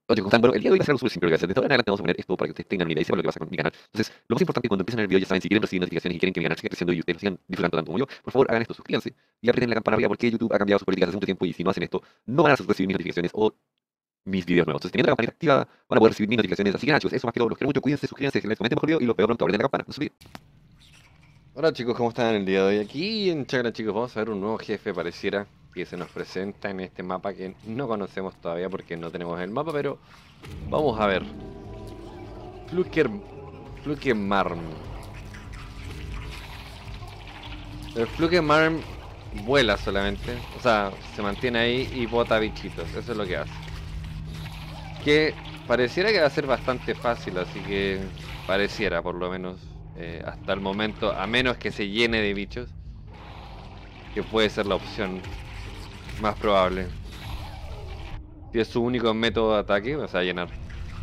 Oye, ¿cómo están? Bueno, el día de hoy va a ser algo súper simple lo que voy a hacer. Desde ahora en adelante vamos a poner esto para que ustedes tengan una idea y sepan lo que pasa con mi canal. Entonces, lo más importante cuando empiezan el video, ya saben, si quieren recibir notificaciones y quieren que mi canal siga creciendo y ustedes lo sigan disfrutando tanto como yo, por favor hagan esto, suscríbanse y aprieten la campana arriba porque YouTube ha cambiado sus políticas hace mucho tiempo y si no hacen esto, no van a recibir mis notificaciones o mis videos nuevos. Entonces, teniendo la campanita activa, van a poder recibir mis notificaciones. Así que nada, chicos, eso más que todo, los quiero mucho, cuídense, suscríbanse, les comenten mejor video y los veo pronto, aprieten la campana, no se olviden. Hola chicos, ¿cómo están el día de hoy? Aquí en Chacra chicos vamos a ver un nuevo jefe pareciera que se nos presenta en este mapa que no conocemos todavía porque no tenemos el mapa, pero vamos a ver. Fluker... Flukemarm. El Flukemarm vuela solamente, o sea, se mantiene ahí y bota bichitos, eso es lo que hace. Que pareciera que va a ser bastante fácil, así que pareciera por lo menos hasta el momento, a menos que se llene de bichos, que puede ser la opción más probable. Si es su único método de ataque, vas a llenar.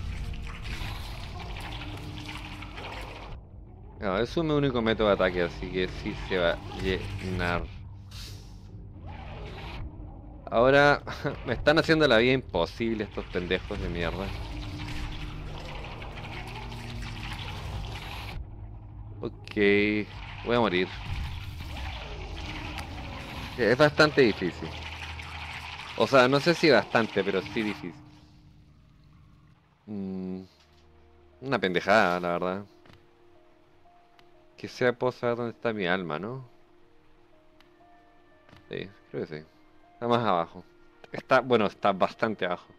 No, es su único método de ataque, así que sí se va a llenar. Ahora me están haciendo la vida imposible estos pendejos de mierda. Ok, voy a morir. Es bastante difícil. O sea, no sé si bastante, pero sí difícil. Mm, una pendejada, la verdad. Que sea, puedo saber dónde está mi alma, ¿no? Sí, creo que sí. Está más abajo. Está, bueno, está bastante abajo.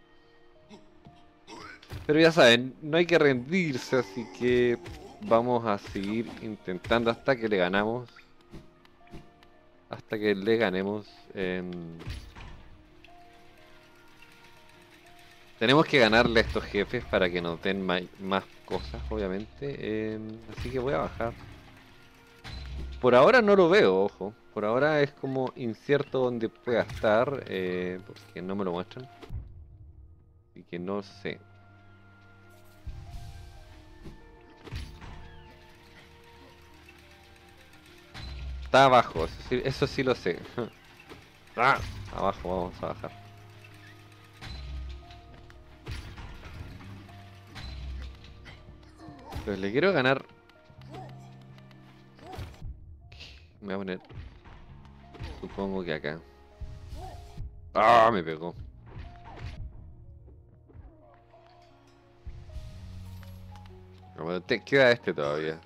Pero ya saben, no hay que rendirse, así que vamos a seguir intentando hasta que le ganamos. Hasta que le ganemos. Tenemos que ganarle a estos jefes para que nos den más cosas, obviamente. Así que voy a bajar. Por ahora no lo veo, ojo. Por ahora es como incierto dónde pueda estar, porque no me lo muestran. Así que no sé. Está abajo, eso sí lo sé. Ah, abajo, vamos a bajar. Pero le quiero ganar. Me voy a poner. Supongo que acá. Ah, me pegó. No, bueno, te queda este todavía.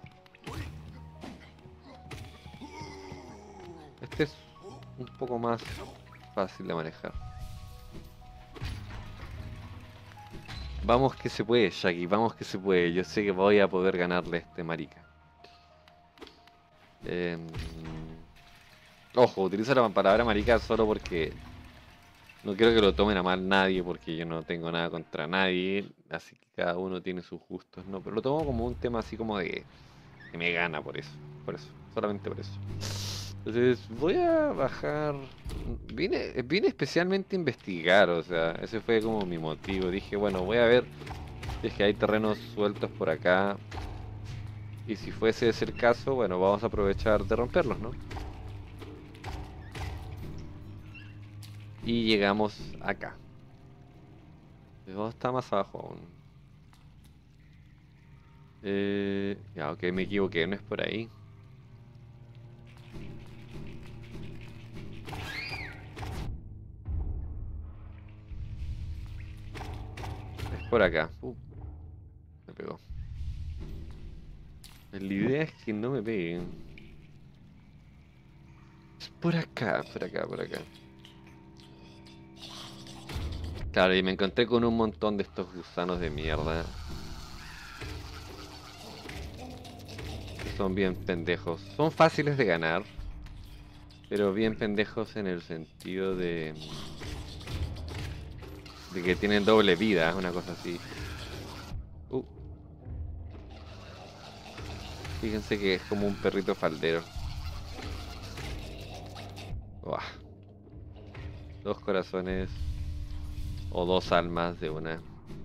Este es un poco más fácil de manejar. Vamos que se puede, Shaggy, vamos que se puede. Yo sé que voy a poder ganarle a este marica. Em, Ojo, utilizo la palabra marica solo porque no quiero que lo tomen a mal nadie, porque yo no tengo nada contra nadie, así que cada uno tiene sus gustos, ¿no? Pero lo tomo como un tema así como de que me gana por eso, solamente por eso. Entonces voy a bajar. Vine especialmente a investigar, o sea, ese fue como mi motivo. Dije, bueno, voy a ver si es que hay terrenos sueltos por acá. Y si fuese ese el caso, bueno, vamos a aprovechar de romperlos, ¿no? Y llegamos acá. Vamos está más abajo aún. Ya, ok, me equivoqué, no es por ahí. Es por acá. Me pegó. La idea es que no me peguen. Es por acá, por acá, por acá. Claro, y me encontré con un montón de estos gusanos de mierda. Que son bien pendejos. Son fáciles de ganar. Pero bien pendejos en el sentido de que tienen doble vida, una cosa así. Uh, Fíjense que es como un perrito faldero. Uah, dos corazones o dos almas de una.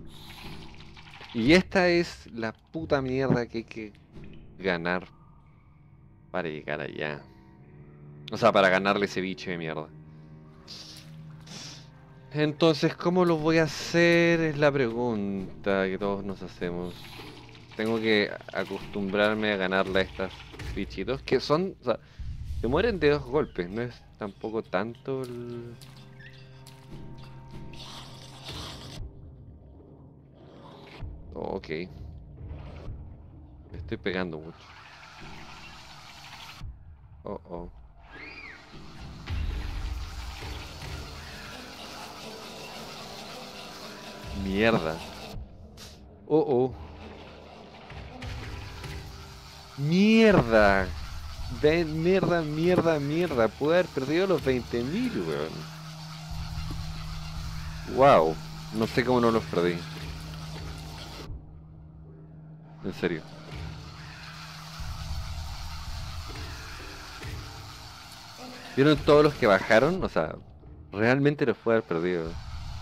Y esta es la puta mierda que hay que ganar para llegar allá. O sea, para ganarle ese bicho de mierda. Entonces, ¿cómo lo voy a hacer? Es la pregunta que todos nos hacemos. Tengo que acostumbrarme a ganarle a estas bichitos que son, o sea, se mueren de 2 golpes, no es tampoco tanto el... Ok, me estoy pegando mucho. Oh, oh. Mierda. Oh, oh. Mierda. Mierda, mierda, mierda. Pude haber perdido los 20.000, weón. Wow. No sé cómo no los perdí. En serio. ¿Vieron todos los que bajaron? O sea, realmente los pude haber perdido.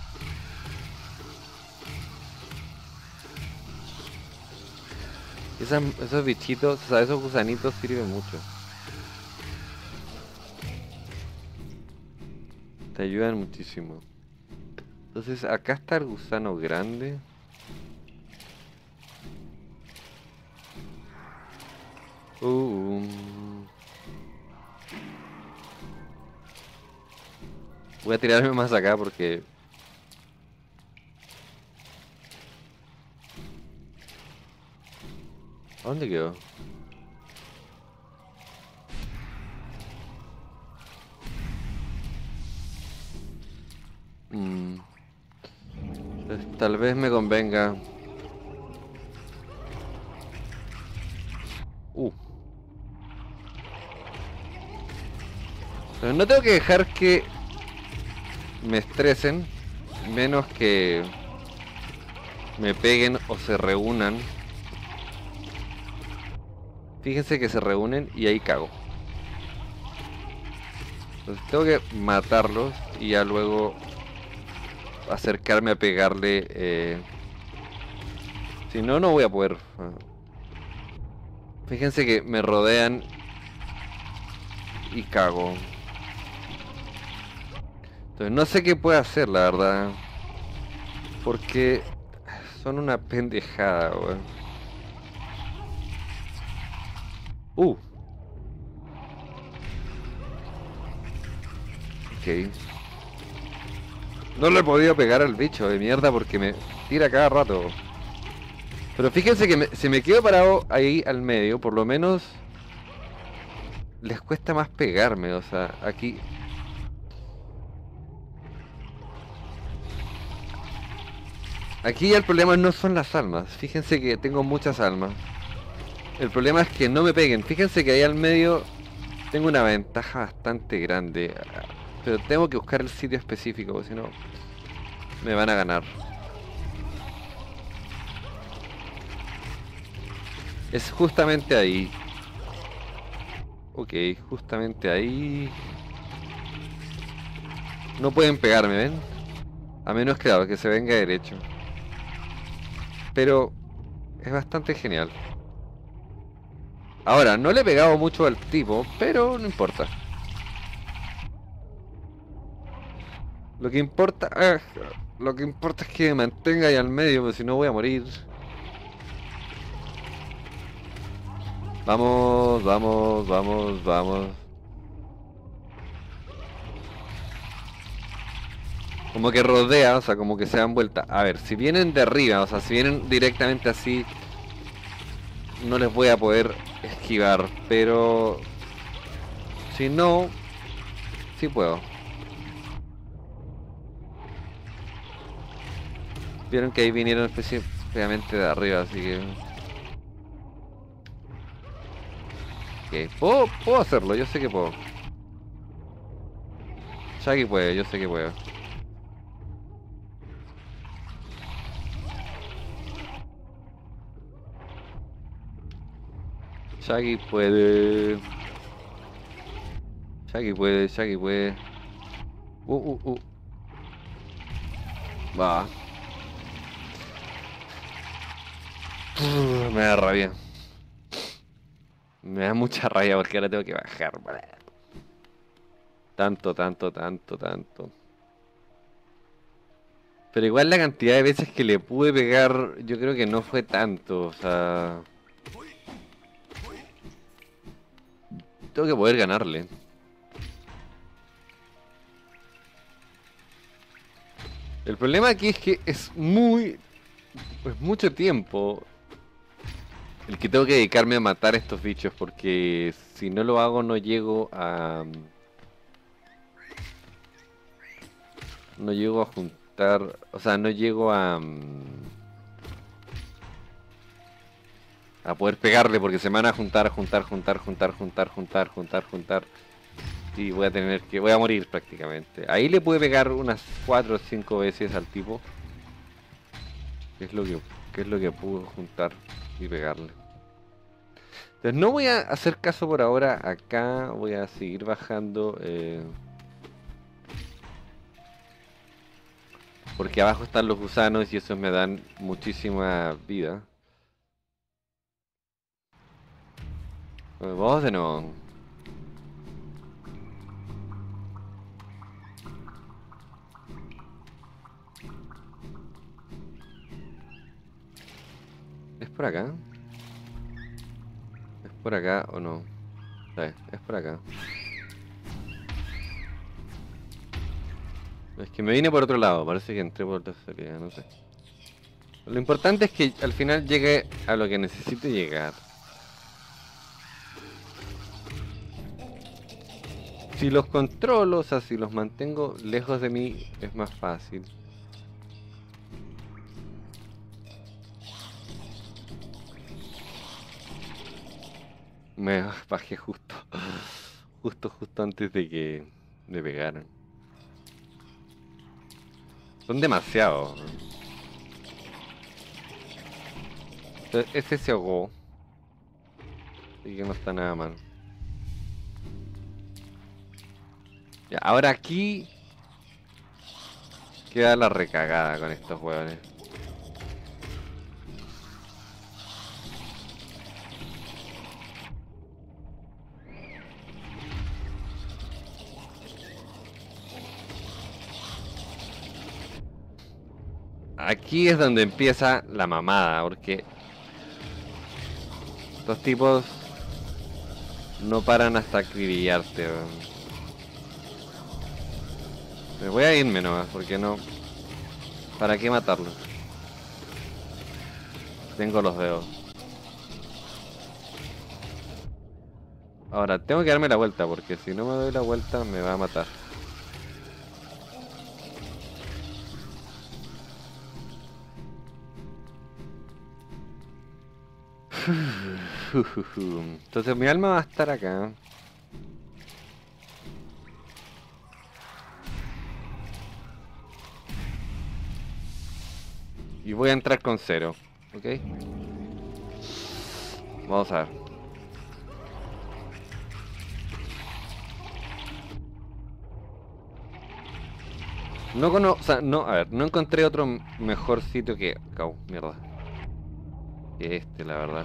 Esos bichitos, o sea, esos gusanitos sirven mucho. Te ayudan muchísimo. Entonces, acá está el gusano grande. Uh, Voy a tirarme más acá porque... ¿A dónde quedó? Mm, tal vez me convenga. Uh. Pero no tengo que dejar que me estresen, menos que me peguen o se reúnan. Fíjense que se reúnen y ahí cago. Entonces tengo que matarlos y ya luego acercarme a pegarle. Si no, no voy a poder. Fíjense que me rodean y cago. Entonces no sé qué puedo hacer, la verdad. Porque son una pendejada, weón. Uh. Ok. No le he podido pegar al bicho de mierda porque me tira cada rato. Pero fíjense que si me quedo parado ahí al medio, por lo menos les cuesta más pegarme. O sea, aquí... Aquí el problema no son las almas. Fíjense que tengo muchas almas. El problema es que no me peguen. Fíjense que ahí al medio tengo una ventaja bastante grande. Pero tengo que buscar el sitio específico, porque si no me van a ganar. Es justamente ahí. Ok, justamente ahí. No pueden pegarme, ¿ven? A menos, claro, que se venga derecho. Pero es bastante genial. Ahora, no le he pegado mucho al tipo, pero no importa. Lo que importa, lo que importa es que me mantenga ahí al medio, porque si no voy a morir. Vamos, vamos, vamos, vamos. Como que rodea, o sea, como que se dan vuelta. A ver, si vienen de arriba, o sea, si vienen directamente así, no les voy a poder esquivar, pero si no, sí puedo. Vieron que ahí vinieron específicamente de arriba, así que... Ok, puedo hacerlo, yo sé que puedo. Shaggy puede, yo sé que puedo. Shaggy puede. Shaggy puede, Shaggy puede. Uh, uh. Va. Me da rabia. Me da mucha rabia porque ahora tengo que bajar. Tanto, tanto, tanto, tanto. Pero igual la cantidad de veces que le pude pegar, yo creo que no fue tanto, o sea... Tengo que poder ganarle. El problema aquí es que es mucho tiempo el que tengo que dedicarme a matar a estos bichos, porque si no lo hago no llego a... No llego a juntar, o sea, no llego a poder pegarle porque se me van a juntar. Y voy a morir prácticamente. Ahí le pude pegar unas 4 o 5 veces al tipo. ¿Qué es lo que pude juntar y pegarle? Entonces no voy a hacer caso por ahora acá. Voy a seguir bajando. Porque abajo están los gusanos y esos me dan muchísima vida. Vamos de nuevo. ¿Es por acá? ¿Es por acá o no? Sí, es por acá. Es que me vine por otro lado, parece que entré por otra salida, no sé. Lo importante es que al final llegue a lo que necesite llegar. Si los controlo, o sea, si los mantengo lejos de mí, es más fácil. Me bajé justo antes de que me pegaran. Son demasiados. Ese se ahogó. Así que no está nada mal. Ya, ahora aquí queda la recagada con estos hueones. Aquí es donde empieza la mamada, porque estos tipos no paran hasta acribillarte. Me voy a irme nomás, porque no... ¿Para qué matarlo? Tengo los dedos. Ahora, tengo que darme la vuelta, porque si no me doy la vuelta me va a matar. Entonces mi alma va a estar acá. Y voy a entrar con 0, ¿ok? Vamos a ver. O sea, no, a ver, no encontré otro mejor sitio que... mierda. Que este, la verdad.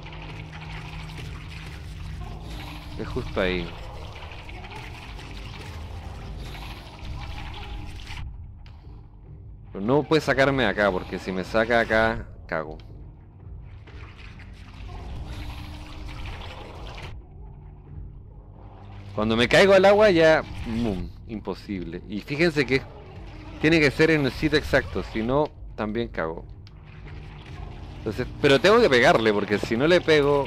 Es justo ahí. Pero no puede sacarme de acá, porque si me saca acá, cago. Cuando me caigo al agua ya... imposible. Y fíjense que tiene que ser en el sitio exacto, si no, también cago. Entonces, pero tengo que pegarle, porque si no le pego...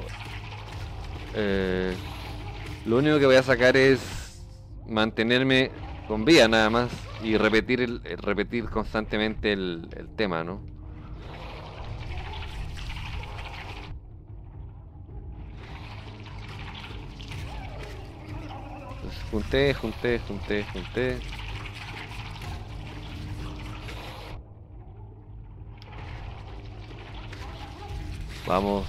lo único que voy a sacar es mantenerme con vida nada más y repetir constantemente el tema, ¿no? Entonces, junté. Vamos.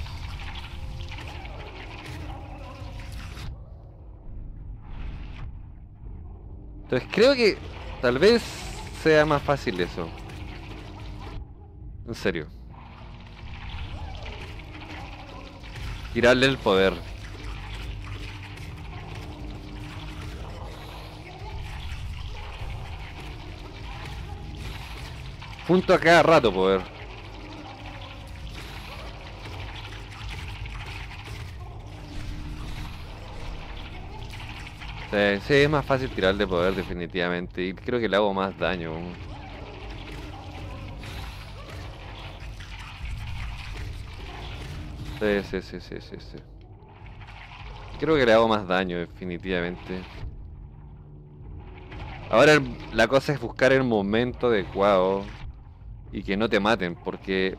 Entonces creo que tal vez sea más fácil eso. En serio. Tirarle el poder. Punto a cada rato, poder. Sí, sí, es más fácil tirar de poder definitivamente. Y creo que le hago más daño. Sí, sí, sí, sí, sí, sí. Creo que le hago más daño definitivamente. Ahora la cosa es buscar el momento adecuado y que no te maten, porque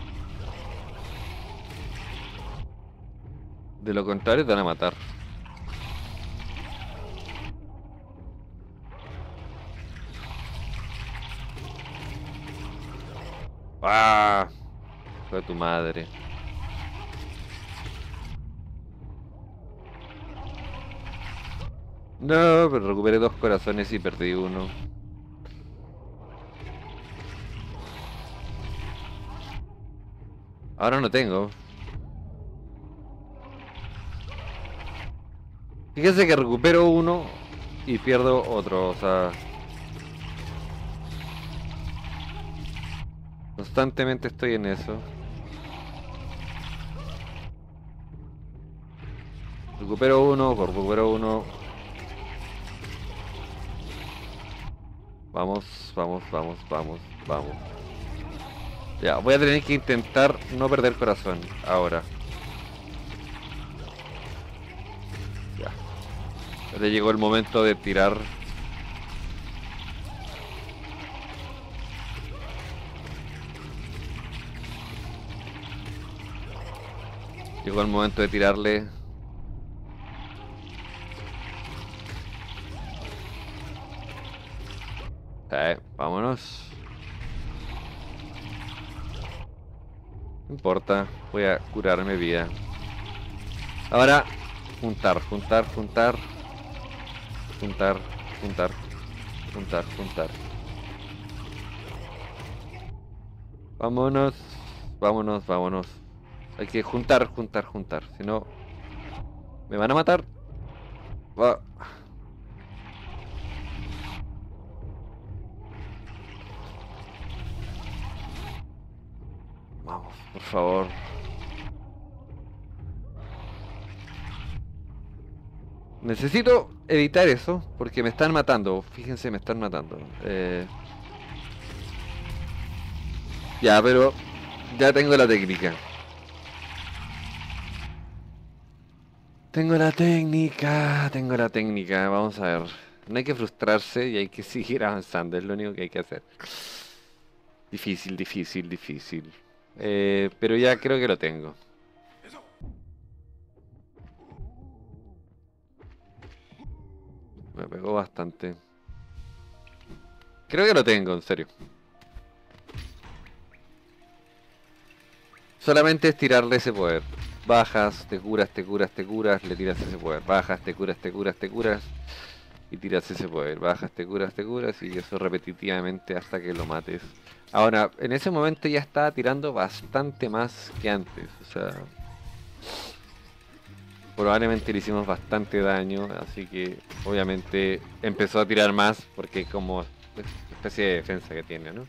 de lo contrario te van a matar. ¡Ah! Fue tu madre. No, pero recuperé 2 corazones y perdí uno. Ahora no tengo. Fíjese que recupero uno y pierdo otro, o sea, constantemente estoy en eso. Recupero uno, recupero uno. Vamos, vamos, vamos, vamos, vamos. Ya, voy a tener que intentar no perder corazón ahora. Ya. Ahora llegó el momento de tirar. Llegó el momento de tirarle. Vámonos. No importa, voy a curarme vida. Ahora, juntar, juntar, juntar. Juntar, juntar, juntar, juntar. Vámonos, vámonos, vámonos. Hay que juntar, juntar, juntar. Si no, me van a matar. Va. Vamos, por favor. Necesito evitar eso porque me están matando. Fíjense, me están matando. Ya, pero ya tengo la técnica. Tengo la técnica, tengo la técnica. Vamos a ver. No hay que frustrarse y hay que seguir avanzando. Es lo único que hay que hacer. Difícil, difícil, difícil. Pero ya creo que lo tengo. Me pegó bastante. Creo que lo tengo, en serio. Solamente es tirarle ese poder. Bajas, te curas, te curas, te curas, le tiras ese poder. Bajas, te curas, te curas, te curas. Y tiras ese poder. Bajas, te curas y eso repetitivamente hasta que lo mates. Ahora, en ese momento ya estaba tirando bastante más que antes. O sea, probablemente le hicimos bastante daño. Así que obviamente empezó a tirar más porque como especie de defensa que tiene, ¿no?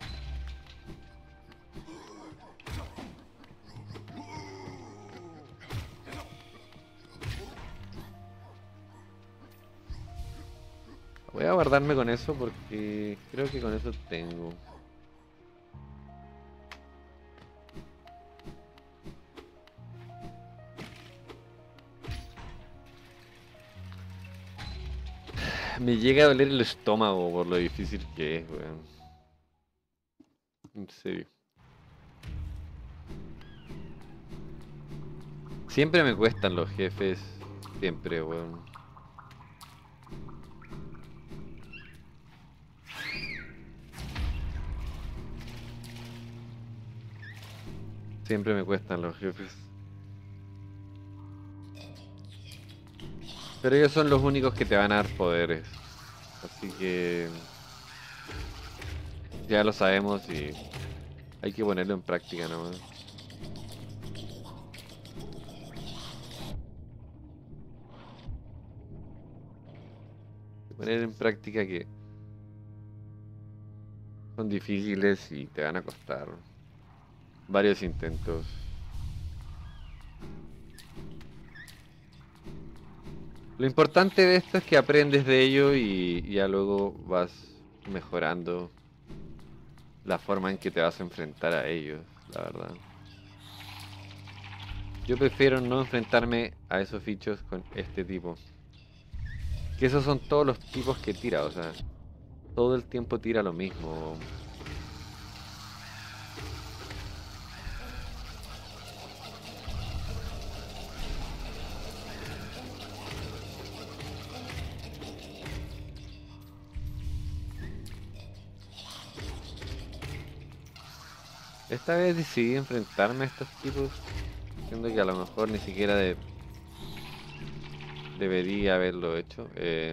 Voy a guardarme con eso porque creo que con eso tengo. Me llega a doler el estómago por lo difícil que es, weón. En serio. Siempre me cuestan los jefes. Siempre, weón. Siempre me cuestan los jefes. Pero ellos son los únicos que te van a dar poderes. Así que ya lo sabemos y hay que ponerlo en práctica nomás. Poner en práctica que Son difíciles y te van a costar varios intentos. Lo importante de esto es que aprendes de ello y ya luego vas mejorando la forma en que te vas a enfrentar a ellos, la verdad. Yo prefiero no enfrentarme a esos bichos con este tipo. Que esos son todos los tipos que tira, o sea, todo el tiempo tira lo mismo. Esta vez decidí enfrentarme a estos tipos, siendo que a lo mejor ni siquiera debería haberlo hecho.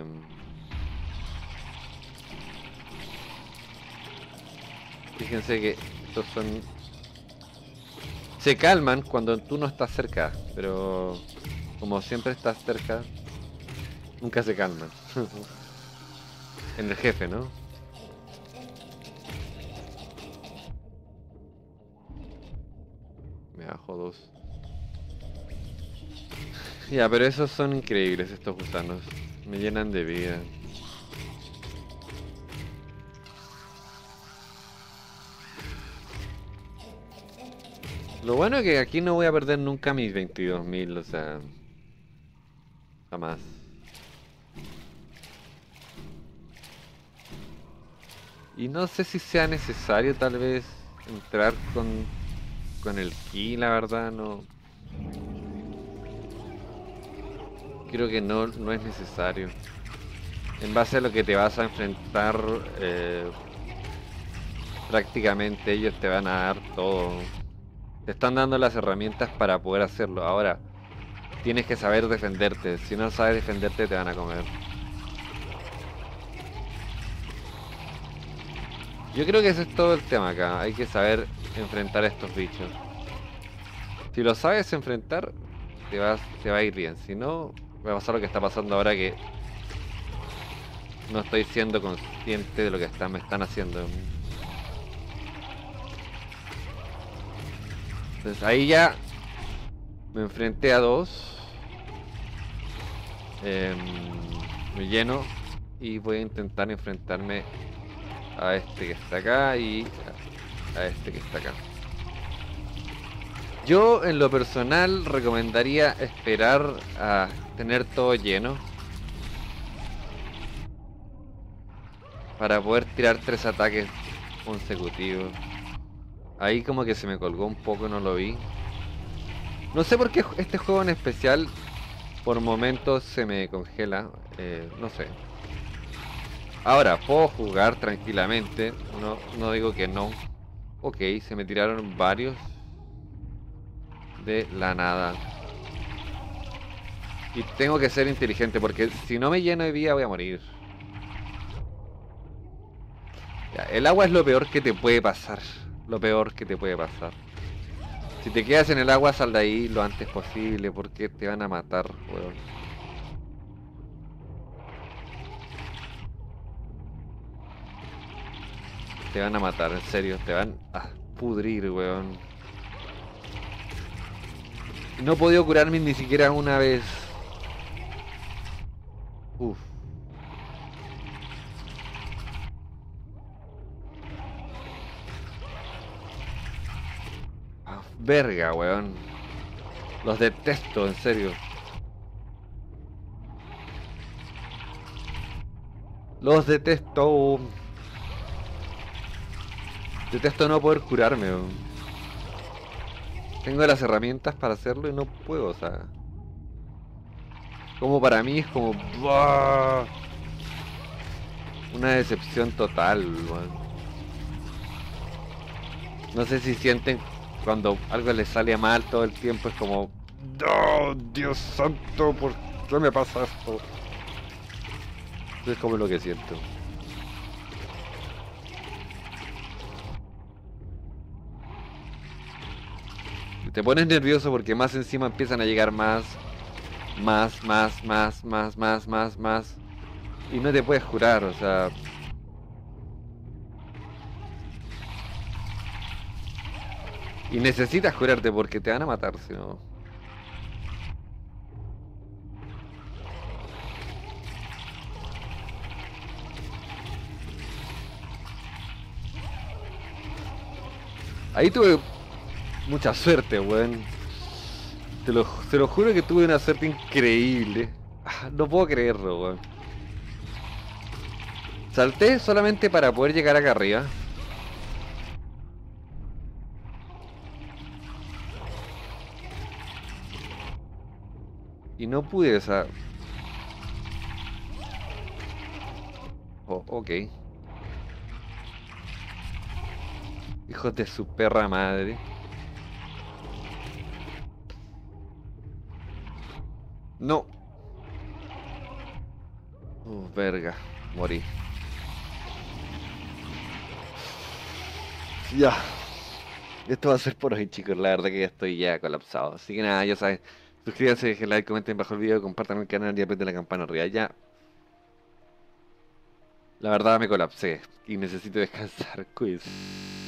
Fíjense que estos son... Se calman cuando tú no estás cerca, pero como siempre estás cerca, nunca se calman. En el jefe, ¿no? Me bajo 2. Ya, pero esos son increíbles, estos gusanos. Me llenan de vida. Lo bueno es que aquí no voy a perder nunca mis 22.000, o sea... Jamás. Y no sé si sea necesario tal vez entrar con el ki, la verdad, no... Creo que no es necesario. En base a lo que te vas a enfrentar, prácticamente ellos te van a dar todo. Te están dando las herramientas para poder hacerlo. Ahora, tienes que saber defenderte. Si no sabes defenderte, te van a comer. Yo creo que ese es todo el tema acá. Hay que saber enfrentar a estos bichos. Si lo sabes enfrentar, te va a ir bien. Si no, va a pasar lo que está pasando ahora, que no estoy siendo consciente de lo que me están haciendo. Entonces ahí ya me enfrenté a 2. Me lleno y voy a intentar enfrentarme a este que está acá y a este que está acá. Yo en lo personal recomendaría esperar a tener todo lleno para poder tirar 3 ataques consecutivos. Ahí como que se me colgó un poco, no lo vi. No sé por qué este juego en especial por momentos se me congela, no sé. Ahora, puedo jugar tranquilamente, no digo que no. Ok, se me tiraron varios de la nada. Y tengo que ser inteligente porque si no me lleno de vida voy a morir. Ya, el agua es lo peor que te puede pasar. Lo peor que te puede pasar. Si te quedas en el agua, sal de ahí lo antes posible porque te van a matar, weón. Te van a matar, en serio, te van a pudrir, weón. No he podido curarme ni siquiera una vez. Uf. Ah, verga, weón. Los detesto, en serio. Los detesto. Detesto no poder curarme, weón. Tengo las herramientas para hacerlo y no puedo, o sea. Como para mí es como... ¡buah! Una decepción total, weón. No sé si sienten cuando algo les sale mal todo el tiempo, es como... ¡oh, Dios santo! ¿Por qué me pasa esto? Eso es como lo que siento. Te pones nervioso porque más encima empiezan a llegar más. Y no te puedes curar, o sea... Y necesitas curarte porque te van a matar, si no. Ahí tuve mucha suerte, weón. Se lo juro que tuve una suerte increíble. No puedo creerlo, weón. Salté solamente para poder llegar acá arriba. Y no pude, o sea... Oh, ok. Hijos de su perra madre. No. Verga. Morí. Ya. Esto va a ser por hoy, chicos. La verdad que ya estoy ya colapsado. Así que nada, ya sabes. Suscríbanse, dejen like, comenten bajo el video, compartan el canal y aprieten la campana arriba. Ya. La verdad me colapsé y necesito descansar. Quiz.